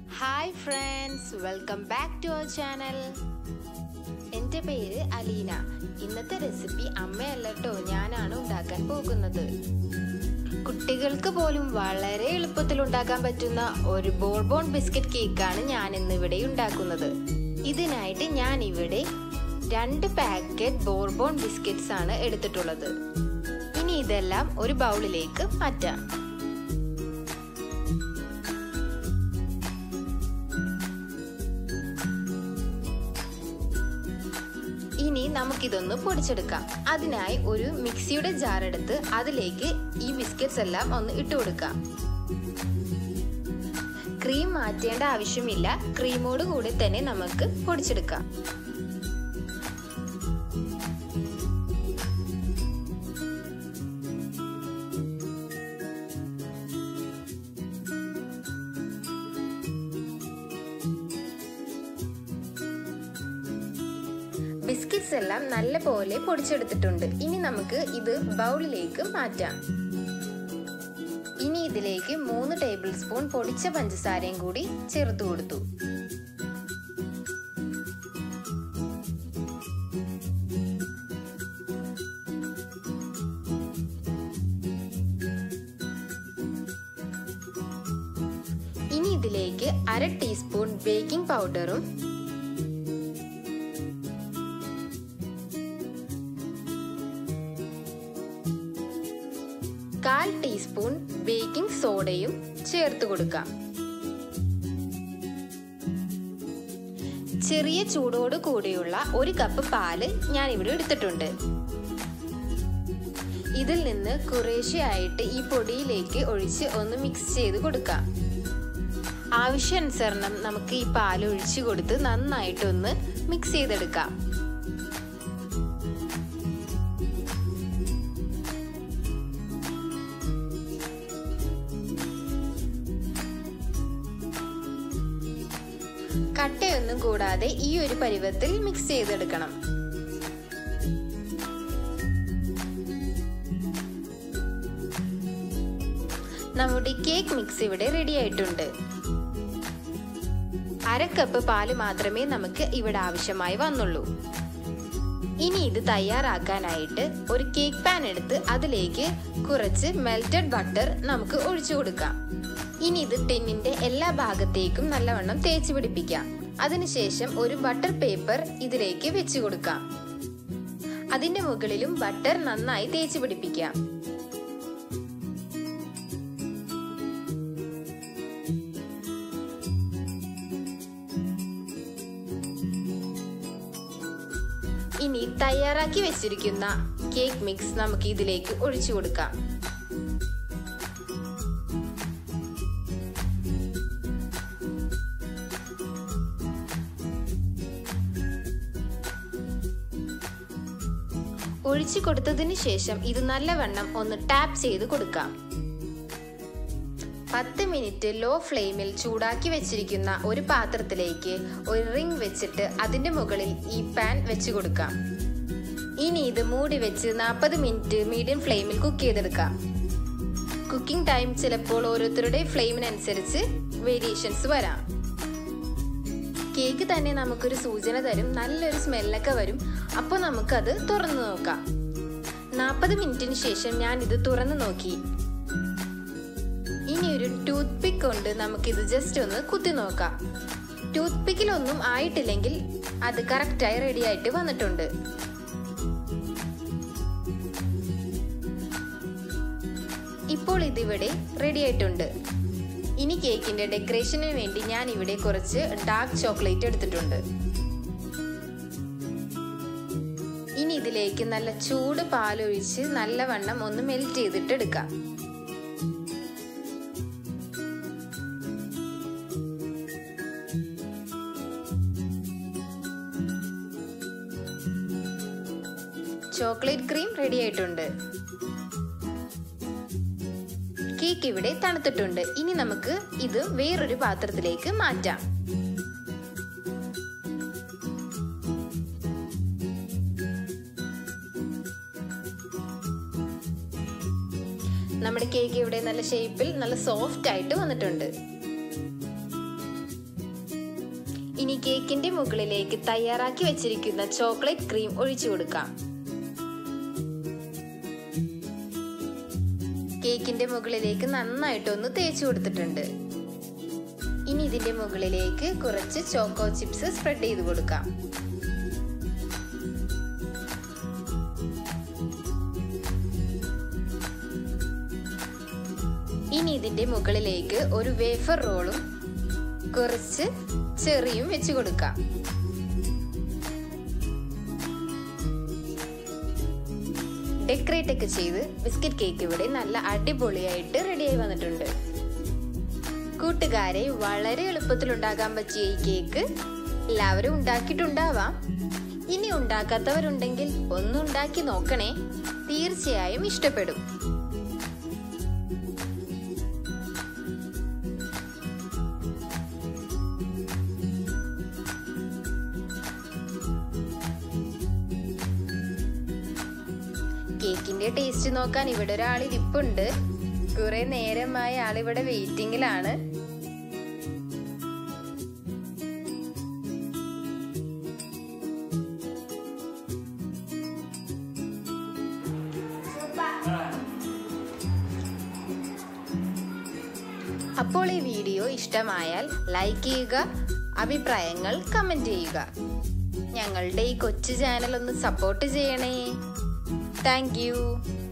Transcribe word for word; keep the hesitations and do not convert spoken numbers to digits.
Hi friends, welcome back to our channel. എൻ്റെ പേര് അലീന. ഇന്നത്തെ റെസിപ്പി അമ്മയല്ല ട്ടോ, ഞാനാണ് ഉണ്ടാക്കാൻ പോകുന്നത്. കുട്ടികൾക്ക് പോലും വളരെ എളുപ്പത്തിൽ ഉണ്ടാക്കാൻ പറ്റുന്ന ഒരു ബോർബോൺ ബിസ്ക്കറ്റ് കേക്കാണ് ഞാൻ ഇന്ന് ഇവിടെ ഉണ്ടാക്കുന്നത്. ഇതിനായിട്ട് ഞാൻ ഇവിടെ രണ്ട് പാക്കറ്റ് ബോർബോൺ ബിസ്ക്കറ്റ്സ് ആണ് എടുത്തിട്ടുള്ളത്. ഇനി ഇതെല്ലാം ഒരു ബൗളിലേക്ക് മാറ്റാം. ഇനി നമുക്കിതൊന്ന് പൊടിച്ചെടുക്കാം. അതിനായി ഒരു മിക്സിയുടെ ജാർ എടുത്ത് അതിലേക്ക് ഈ ബിസ്ക്കറ്റ്സ് എല്ലാം ഒന്ന് ഇട്ട് കൊടുക്കാം. ക്രീം മാറ്റേണ്ട ആവശ്യമില്ല, ക്രീമോട് കൂടി തന്നെ നമുക്ക് പൊടിച്ചെടുക്കാം. ബിസ്ക്കറ്റ്സ് എല്ലാം നല്ലപോലെ പൊടിച്ചെടുത്തിട്ടുണ്ട്. ഇനി നമുക്ക് ഇത് ബൗളിലേക്ക് മാറ്റാം. ഇനി ഇതിലേക്ക് മൂന്ന് ടേബിൾ സ്പൂൺ പൊടിച്ച പഞ്ചസാരയും കൂടി ചേർത്ത് കൊടുത്തു. ഇനി ഇതിലേക്ക് അര ടീസ്പൂൺ ബേക്കിംഗ് പൗഡറും കാൽ ടീസ്പൂൺ ബേക്കിംഗ് സോഡയും ചേർത്ത് കൊടുക്കാം. ചെറിയ ചൂടോട് കൂടിയുള്ള ഒരു കപ്പ് പാല് ഞാൻ ഇവിടെ എടുത്തിട്ടുണ്ട്. ഇതിൽ നിന്ന് കുറേശ്ശെയായിട്ട് ഈ പൊടിയിലേക്ക് ഒഴിച്ച് ഒന്ന് മിക്സ് ചെയ്ത് കൊടുക്കാം. ആവശ്യാനുസരണം നമുക്ക് ഈ പാൽ ഒഴിച്ചു കൊടുത്ത് നന്നായിട്ടൊന്ന് മിക്സ് ചെയ്തെടുക്കാം. കട്ടയൊന്നും കൂടാതെ ഈ ഒരു പരുവത്തിൽ മിക്സ് ചെയ്തെടുക്കണം. നമ്മുടെ കേക്ക് മിക്സ് ഇവിടെ റെഡി ആയിട്ടുണ്ട്. അര കപ്പ് പാല് മാത്രമേ നമുക്ക് ഇവിടെ ആവശ്യമായി വന്നുള്ളൂ. ഇനി ഇത് തയ്യാറാക്കാനായിട്ട് ഒരു കേക്ക് പാൻ എടുത്ത് അതിലേക്ക് കുറച്ച് മെൽറ്റഡ് ബട്ടർ നമുക്ക് ഒഴിച്ചു കൊടുക്കാം. ഇനി ഇത് ടിന്നിന്റെ എല്ലാ ഭാഗത്തേക്കും നല്ലവണ്ണം തേച്ച് പിടിപ്പിക്കാം. അതിനുശേഷം ഒരു ബട്ടർ പേപ്പർ ഇതിലേക്ക് വെച്ച് കൊടുക്കാം. അതിന്റെ മുകളിലും ബട്ടർ നന്നായി തേച്ച് പിടിപ്പിക്കാം. ഇനി തയ്യാറാക്കി വെച്ചിരിക്കുന്ന കേക്ക് മിക്സ് നമുക്ക് ഇതിലേക്ക് ഒഴിച്ചു കൊടുക്കാം. ഒഴിച്ചു കൊടുത്തതിന് ശേഷം ഇത് നല്ലവണ്ണം ഒന്ന് ടാപ്പ് ചെയ്ത് കൊടുക്കാം. പത്ത് മിനിറ്റ് ലോ ഫ്ലെയിമിൽ ചൂടാക്കി വെച്ചിരിക്കുന്ന ഒരു പാത്രത്തിലേക്ക് ഒരു റിംഗ് വെച്ചിട്ട് അതിന്റെ മുകളിൽ ഈ പാൻ വെച്ച് കൊടുക്കാം. ഇനി ഇത് മൂടി വെച്ച് നാൽപ്പത് മിനിറ്റ് മീഡിയം ഫ്ലെയിമിൽ കുക്ക് ചെയ്തെടുക്കാം. കുക്കിംഗ് ടൈം ചിലപ്പോൾ ഓരോരുത്തരുടെ ഫ്ലെയിമിനനുസരിച്ച് വേരിയേഷൻസ് വരാം. കേക്ക് തന്നെ നമുക്കൊരു സൂചന തരും, നല്ലൊരു സ്മെല്ലൊക്കെ വരും. അപ്പോൾ നമുക്കത് തുറന്നു നോക്കാം. നാൽപ്പത് മിനിറ്റിന് ശേഷം ഞാൻ ഇത് തുറന്നു നോക്കി. ഇനി ഒരു ടൂത്ത് പിക്ക് കൊണ്ട് നമുക്കിത് ജസ്റ്റ് ഒന്ന് കുത്തി നോക്കാം. ടൂത്ത് പിക്കിലൊന്നും ആയിട്ടില്ലെങ്കിൽ അത് കറക്റ്റായി റെഡി ആയിട്ട് വന്നിട്ടുണ്ട്. ഇപ്പോൾ ഇതിവിടെ റെഡി ആയിട്ടുണ്ട്. ഇനി കേക്കിന്റെ ഡെക്കറേഷന് വേണ്ടി ഞാൻ ഇവിടെ കുറച്ച് ഡാർക്ക് ചോക്ലേറ്റ് എടുത്തിട്ടുണ്ട്. ഇനി ഇതിലേക്ക് നല്ല ചൂട് പാലൊഴിച്ച് നല്ലവണ്ണം ഒന്ന് മെൽറ്റ് ചെയ്തിട്ട് എടുക്കാം. ചോക്ലേറ്റ് ക്രീം റെഡി ആയിട്ടുണ്ട്. കേക്ക് ഇവിടെ തണുത്തിട്ടുണ്ട്. ഇനി നമുക്ക് ഇത് വേറൊരു പാത്രത്തിലേക്ക് മാറ്റാം. നമ്മുടെ കേക്ക് ഇവിടെ നല്ല ഷേപ്പിൽ നല്ല സോഫ്റ്റ് ആയിട്ട് വന്നിട്ടുണ്ട്. ഇനി കേക്കിന്റെ മുകളിലേക്ക് തയ്യാറാക്കി വെച്ചിരിക്കുന്ന ചോക്ലേറ്റ് ക്രീം ഒഴിച്ചു കൊടുക്കാം. കേക്കിന്റെ മുകളിലേക്ക് നന്നായിട്ടൊന്ന് തേച്ചു കൊടുത്തിട്ടുണ്ട്. ഇനി ഇതിന്റെ മുകളിലേക്ക് കുറച്ച് ചോക്കോ ചിപ്സ് സ്പ്രെഡ് ചെയ്ത് കൊടുക്കാം. ഇനി ഇതിന്റെ മുകളിലേക്ക് ഒരു വേഫർ റോളും കുറച്ച് ചെറിയും വെച്ച് കൊടുക്കാം. ഡെക്കറേറ്റ് ഒക്കെ ചെയ്ത് ബിസ്ക്കറ്റ് കേക്ക് ഇവിടെ നല്ല അടിപൊളിയായിട്ട് റെഡിയായി വന്നിട്ടുണ്ട്. കൂട്ടുകാരെ, വളരെ എളുപ്പത്തിൽ ഉണ്ടാക്കാൻ പറ്റിയ ഈ കേക്ക് എല്ലാവരും ഉണ്ടാക്കിയിട്ടുണ്ടാവാം. ഇനി ഉണ്ടാക്കാത്തവരുണ്ടെങ്കിൽ ഒന്ന് ഉണ്ടാക്കി നോക്കണേ, തീർച്ചയായും ഇഷ്ടപ്പെടും. കേക്കിന്റെ ടേസ്റ്റ് നോക്കാൻ ഇവിടെ ഒരാൾ ഇരിപ്പുണ്ട്. കുറെ നേരമായി ആളിവിടെ വെയിറ്റിംഗിലാണ്. അപ്പോൾ ഈ വീഡിയോ ഇഷ്ടമായാൽ ലൈക്ക് ചെയ്യുക, അഭിപ്രായങ്ങൾ കമന്റ് ചെയ്യുക. ഞങ്ങളുടെ ഈ കൊച്ചു ചാനൽ ഒന്ന് സപ്പോർട്ട് ചെയ്യണേ. Thank U.